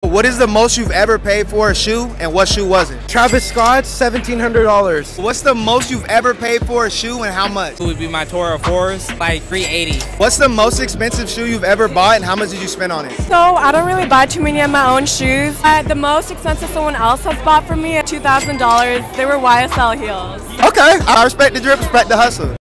What is the most you've ever paid for a shoe, and what shoe was it? Travis Scott, $1,700. What's the most you've ever paid for a shoe, and how much? It would be my Toro 4s, like $380. What's the most expensive shoe you've ever bought, and how much did you spend on it? So I don't really buy too many of my own shoes. The most expensive someone else has bought for me at $2,000. They were YSL heels. Okay, I respect the drip, respect the hustle.